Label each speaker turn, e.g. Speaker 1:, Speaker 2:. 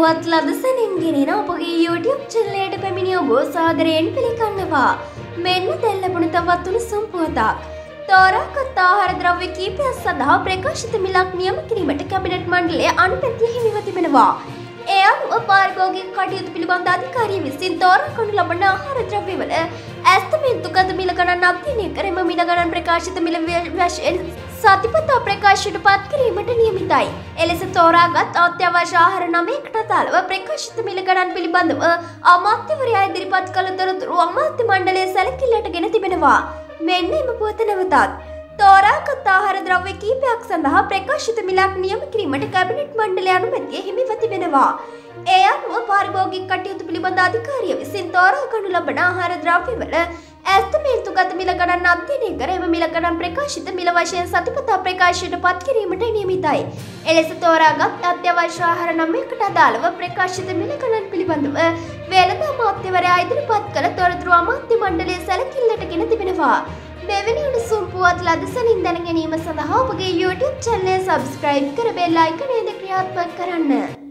Speaker 1: පුවත් ලද සැනින් ගෙනෙන අපගේ YouTube channel එකට පැමිණි ඔබ සාදරයෙන් පිළිගන්නවා. මෙන්න දැන් ලැබුණු තවත් උණුසුම් පුවතක්. තෝරාගත් ආහාර ද්‍රව්‍ය කිහිපයක් සඳහා ප්‍රකාශිත මිලක් නියම කිරීමට කැබිනට් මණ්ඩලය අනුමැතිය හිමිව තිබෙනවා. ඒ අනුව පාරිභෝගික කටයුතු පිළිබඳ අධිකාරිය විසින් තෝරා ගනු ලබන ආහාර ද්‍රව්‍යවල ඇස්තමේන්තුගත මිල ගණන් අධ්‍යයනය කර එම මිල ගණන් ප්‍රකාශිත මිල වශයෙන් සතිපතා ප්‍රකාශයට පත් කිරීමට නියමිතයි. එලෙස තෝරාගත් අත්‍යවශ්‍ය ආහාර 9කට අදාළව ප්‍රකාශිත මිල ගණන් පිළිබඳව අමාත්‍යවරයා ඉදිරිපත් කළ තොරතුරු අමාත්‍ය මණ්ඩලය සැලකිල්ලටගෙන තිබෙනවා. මෙන්න එම පුවත නැවතත් තෝරාගත් ආහාර ද්‍රව්‍ය කිහිපයක් සඳහා ප්‍රකාශිත මිලක් නියම කිරීමට කැබිනට් මණ්ඩලය අනුමැතිය හිමිව තිබෙනවා. ඒ අනුව පාරිභෝගික කටයුතු පිළිබඳ අධිකාරිය විසින් තෝරා ගනු ලබන ආහාර ද්‍රව්‍යවල ඇස්තමේන්තුගත මිල ගණන් අධ්‍යයනය කර එම මිල ගණන් ප්‍රකාශිත මිල වශයෙන් සතිපතා ප්‍රකාශයට පත් කිරීමට නියමිතයි. එලෙස තෝරාගත් අත්‍යවශ්‍ය ආහාර 9කට අදාළව ප්‍රකාශිත මිල ගණන් පිළිබඳව වෙළඳ අමාත්‍යවරයා ඉදිරිපත් කළ තොරතුරු අමාත්‍ය මණ්ඩලය සැලකිල්ලටගෙන තිබෙනවා. මෙවැනි උණුසුම් පුවත් ලද සැනින් දැන ගැනීම සඳහා ඔබගේ YouTube channel subscribe කර bell icon එක ක්‍රියාත්මක කරන්න.